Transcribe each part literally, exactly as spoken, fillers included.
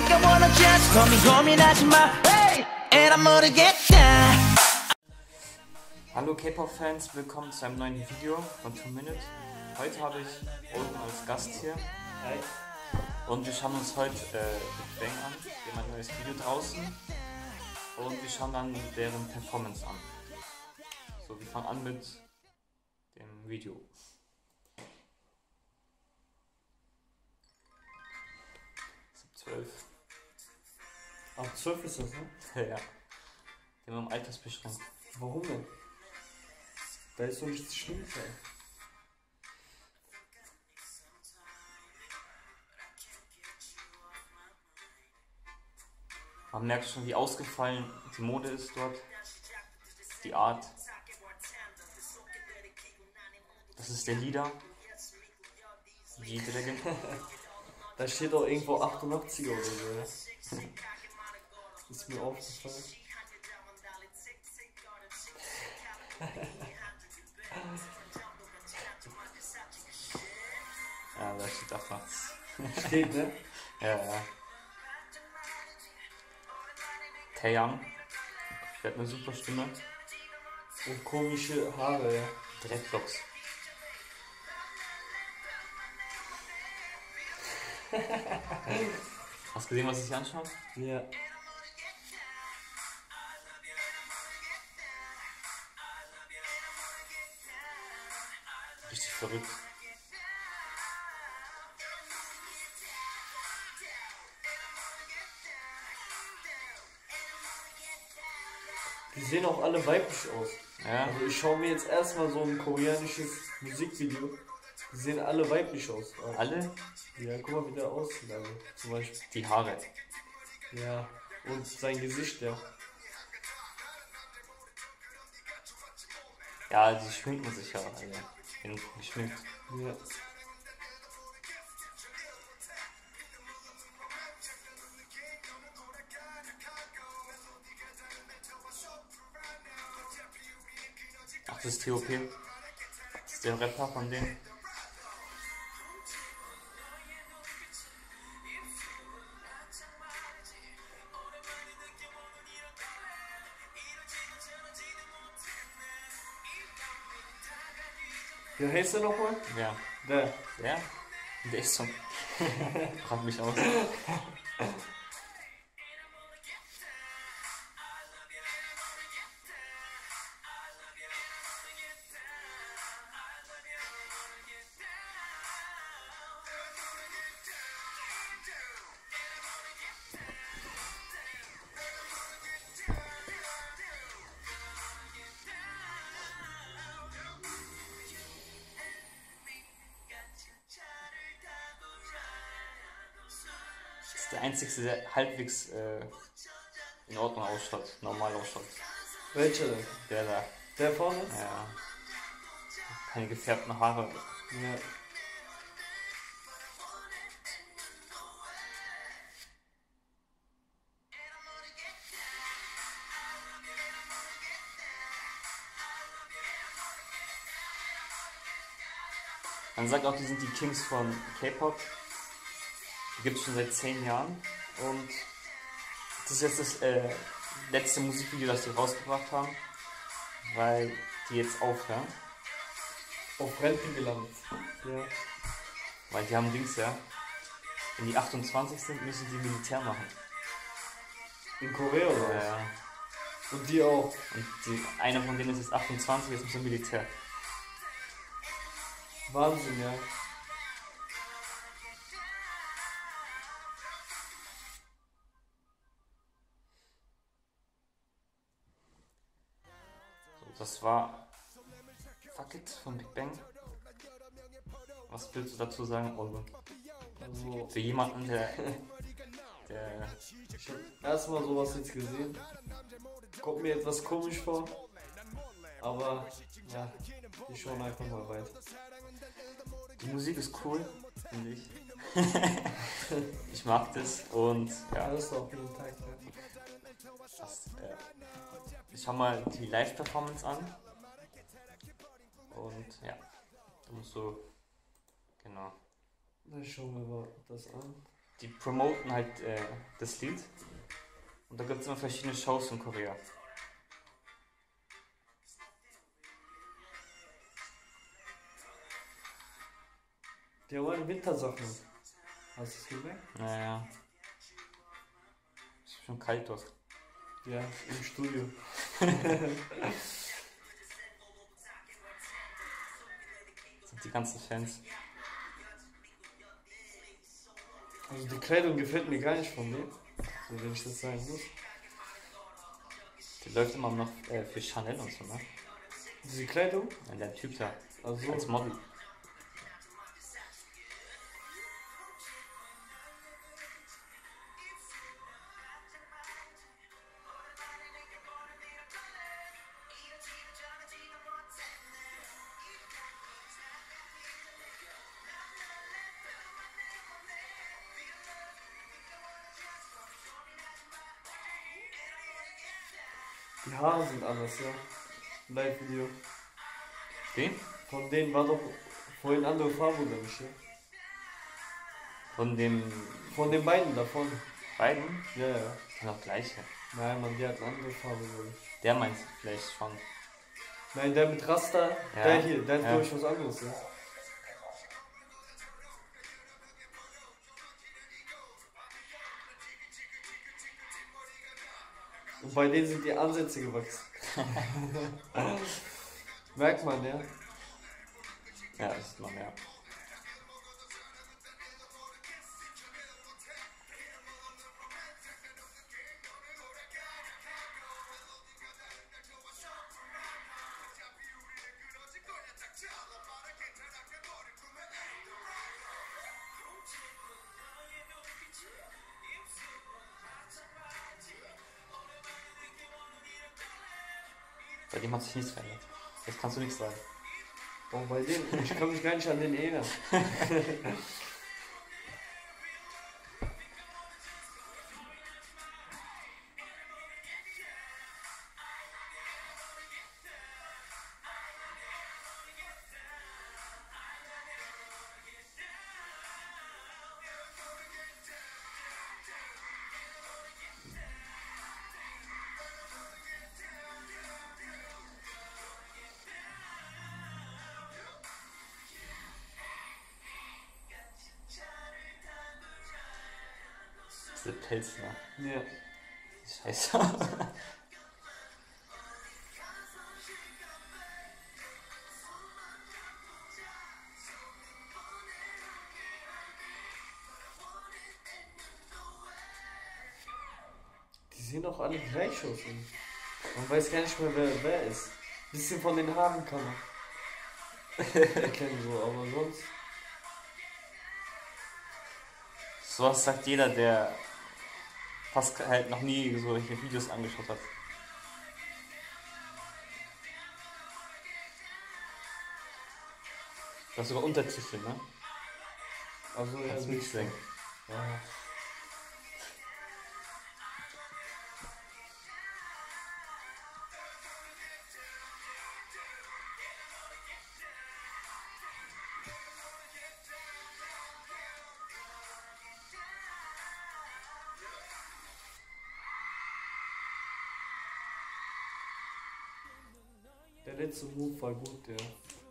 Hallo K-Pop-Fans, willkommen zu einem neuen Video von two minute. Heute habe ich Olden als Gast hier. Hi. Und wir schauen uns heute äh, Big Bang an. Wir haben ein neues Video draußen. Und wir schauen dann deren Performance an. So, wir fangen an mit dem Video. zwölf. Ab zwölf ist das, ne? Ja. Die haben Altersbeschränkung. Warum denn? Da ist doch nichts Schlimmes. Man merkt schon, wie ausgefallen die Mode ist dort. Die Art. Das ist der Leader. G-Dragon. Da steht doch irgendwo achtundachtziger oder so, ja? Ist mir aufgefallen. Ja, da steht achtundachtzig. Steht, ne? Ja, ja. Taeyang. Der hat eine super Stimme. Und komische Haare, ja. Dreadlocks. Hast du gesehen, was ich hier anschaue? Ja. Richtig verrückt. Die sehen auch alle weiblich aus. Ja. Also ich schaue mir jetzt erstmal so ein koreanisches Musikvideo. Die sehen alle weiblich aus. Alle? Ja, guck mal, wie der aussieht. Also, zum Beispiel. Die Haare. Ja. Und sein Gesicht, ja. Ja, die schminken sich ja alle. Bin geschminkt. Ja. Ach, das ist T O P. Das ist der Rapper von denen. Wie heißt der nochmal? Ja. Der. Der? Der ist so. Frag mich aus. Der einzige, der halbwegs äh, in Ordnung ausschaut, normal ausschaut. Welcher denn? Der da. Der vorne? Ja. Keine gefärbten Haare. Ja. Man sagt auch, die sind die Kings von K-Pop. Die gibt es schon seit zehn Jahren und das ist jetzt das äh, letzte Musikvideo, das die rausgebracht haben, weil die jetzt aufhören. Auf Rente gelandet. Ja. Weil die haben Dings, ja. Wenn die achtundzwanzig sind, müssen die Militär machen. In Korea oder was? Ja. Und die auch. Und die, einer von denen ist jetzt achtundzwanzig, jetzt muss er Militär. Wahnsinn, ja. Das war Fuck It von Big Bang. Was willst du dazu sagen, Olga? Also, für jemanden, der, der ich habe erstmal sowas jetzt gesehen. Kommt mir etwas komisch vor. Aber ja, ich schaue einfach mal weiter. Die Musik ist cool, finde ich. Ich mag das und ja. Alles auf jeden Tag. Ja. Das, äh, ich schau mal die Live-Performance an. Und ja, da musst du, genau. Dann schauen wir mal das an. die promoten halt äh, das Lied. Und da gibt es immer verschiedene Shows in Korea. Die haben eine Wintersachen. Hast du es gemerkt? Naja. Ist schon kalt dort. Ja, im Studio. Sind die ganzen Fans. Also die Kleidung gefällt mir gar nicht von denen. So, wenn ich das sagen muss. Die läuft immer noch äh, für Chanel und so, ne? Diese Kleidung? Ja, der Typ da. Also Als Model. die Haare sind anders, ja. Live-Video. Wie? Von denen war doch vorhin andere Farbe, oder nicht, ja? Von dem Von den beiden davon. beiden? Ja, ja. Ist doch gleiche. Nein, Mann, die hat eine andere Farbe, glaube ich. Der meint vielleicht schon. Nein, der mit Rasta, Ja. der hier, der hat, Ja. glaube ich, was anderes, ja. Und bei denen sind die Ansätze gewachsen. Merkt man, ja. Ja, das ist man, ja. Bei dem hat sich nichts verändert. Das kannst du nichts sagen. Oh, bei denen, ich kann mich gar nicht an den erinnern. Diese Pelz, ne? Ja. Scheiße. Die sehen auch alle gleich aus. irgendwie. Man weiß gar nicht mehr, wer wer ist. Bisschen von den Haaren kann man erkennen, so, aber sonst. So was sagt jeder, der fast halt noch nie solche Videos angeschaut hat. Das ist sogar Untertitel, ne? Also, ja, Kannst du nicht singen. Ja. Der letzte Move war gut, ja.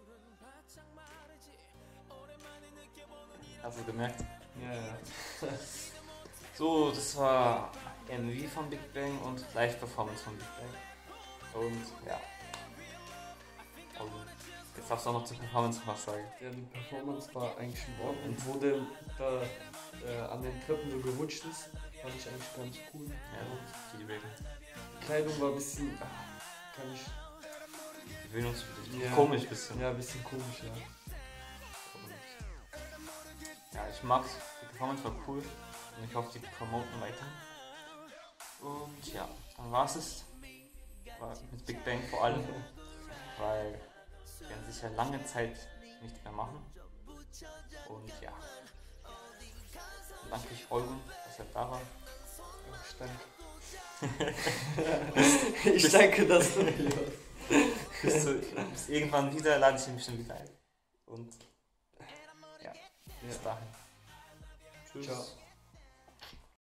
Hast du gemerkt? Ja, ja. So, das war M V von Big Bang und Live-Performance von Big Bang. Und ja. Und jetzt darfst du auch noch zur Performance was sagen. Ja, die Performance war eigentlich in Ordnung. Wo der da äh, an den Treppen so gerutscht ist, fand ich eigentlich ganz cool. Ja, die Reden. Die Kleidung war ein bisschen, ah, kann ich, Gewöhnungsbedürftig. Ja. Komisch bisschen. ja, ein bisschen komisch, ja. Und ja, ich mag's. Die Performance war cool. Und ich hoffe, die promoten weiter. Und ja, dann war's es. War mit Big Bang vor allem. Weil wir werden sicher lange Zeit nicht mehr machen. Und ja. Dann danke ich Eugen, dass er da war. Ich danke. ich danke, dass du hier warst. Bis, zu, bis irgendwann wieder, lade ich ihn bestimmt wieder ein. Und ja, bis dahin. Tschüss. Ciao.